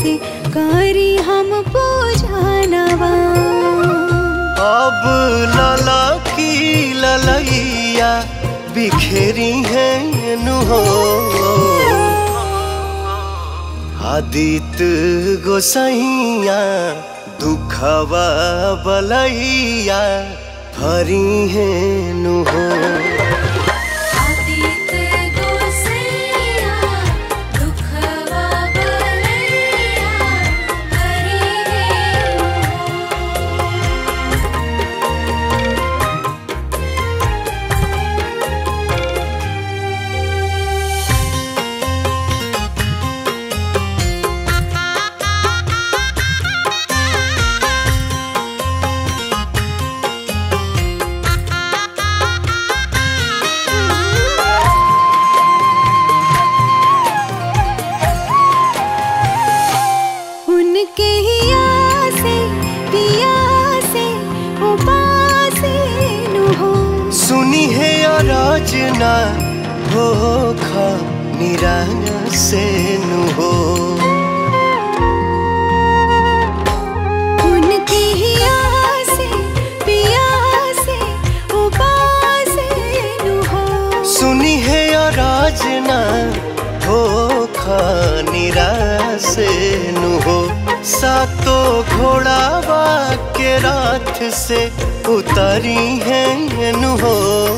कैसे करी हम पूजनवा। अब लला की ललैया बिखेरी है नु हो, आदित्य गोसाइया दुखवा बलैया भरी है नु हो। सुनी है आराधना हो खा निराश से नु हो, उनकी ही आसे पिया से उपास नु हो। सुनी है आराधना हो खा निराश से नु हो। सातो घोड़ावा के रात से उतरी है नु हो,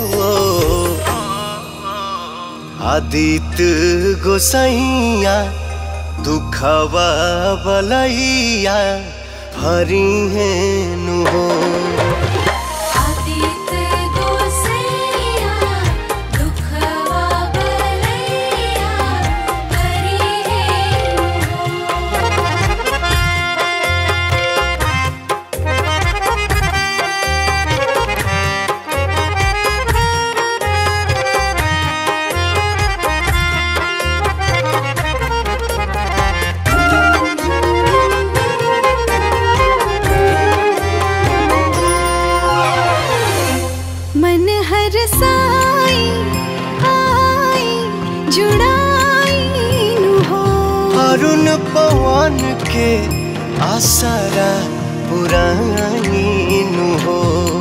आदित्य गोसाइया दुखवा बलैया भरी है नु हो। मन हर साई आई जुड़ाई नु हो, अरुण पवन के आसरा पुरानी नु हो।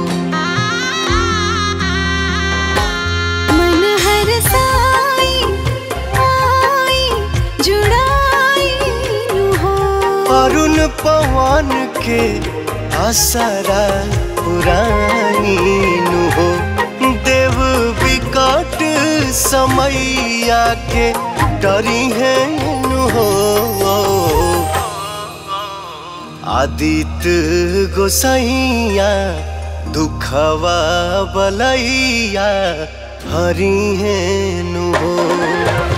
मन हर साई आई जुड़ाई नु हो, अरुण पवन के आसरा पुरानी नु हो। देव विकट समैया के डरी है नु हो, आदित्य गोसाइया दुखवा बलैया भरी है नु हो।